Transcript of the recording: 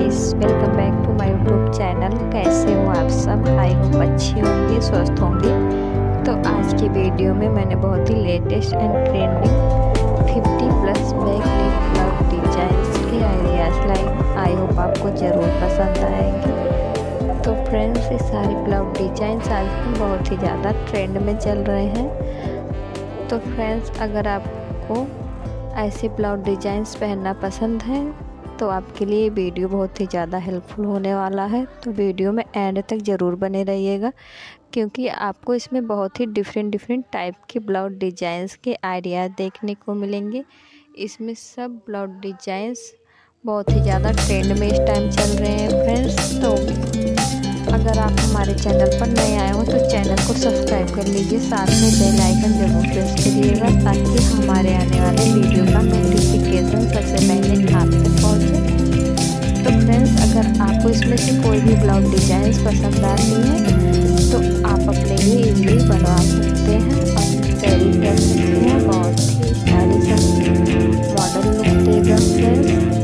Guys, welcome back to my YouTube channel. कैसे हो आप सब? आई होप अच्छे होंगे, स्वस्थ होंगे। तो आज की वीडियो में मैंने बहुत ही latest and trending 50+ back neck blouse designs के आइडियाज़ लाई। आई होप आपको ज़रूर पसंद आएंगे। तो फ्रेंड्स, ये सारे ब्लाउज डिजाइंस आजकल बहुत ही ज़्यादा ट्रेंड में चल रहे हैं। तो फ्रेंड्स, अगर आपको ऐसे ब्लाउज डिजाइंस पहनना पसंद है तो आपके लिए वीडियो बहुत ही ज़्यादा हेल्पफुल होने वाला है। तो वीडियो में एंड तक ज़रूर बने रहिएगा, क्योंकि आपको इसमें बहुत ही डिफरेंट टाइप के ब्लाउज डिजाइंस के आइडियाज़ देखने को मिलेंगे। इसमें सब ब्लाउज डिजाइंस बहुत ही ज़्यादा ट्रेंड में इस टाइम चल रहे हैं फ्रेंड्स। तो अगर आप हमारे चैनल पर नए आए हो तो चैनल को सब्सक्राइब कर लीजिए, साथ में बेल आइकन जरूर प्रेस करिएगा ताकि हमारे आने वाले वीडियो का नोटिफिकेशन सबसे पहले आप तक पहुंचे। तो फ्रेंड्स, अगर आपको इसमें से कोई भी ब्लाउज डिजाइन पसंद आती है तो आप अपने लिए इजीली बनवा सकते हैं और कैरी कर सकते हैं। बहुत ही स्टाइलिश मॉडल लुक देगा फ्रेंड्स।